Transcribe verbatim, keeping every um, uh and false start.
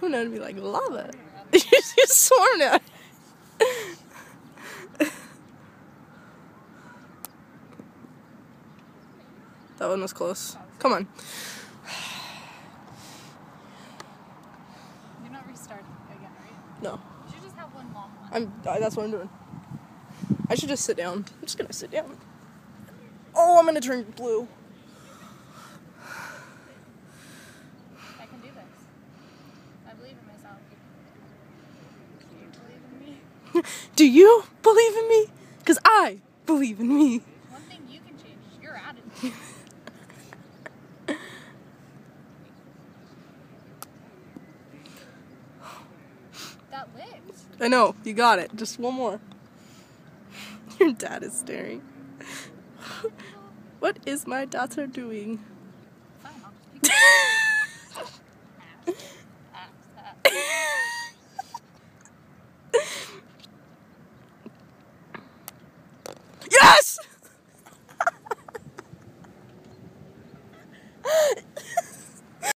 And I'd be like, lava. You just swarmed at. That one was close. Come on. You're not restarting again, right? No. You should just have one long one. I'm. Uh, that's what I'm doing. I should just sit down. I'm just gonna sit down. Oh, I'm gonna turn blue. I can do this. I believe in myself. Do you believe in me? Do you believe in me? Because I believe in me. One thing you can change is your attitude. That lived. I know, you got it. Just one more. Your dad is staring. What is my daughter doing?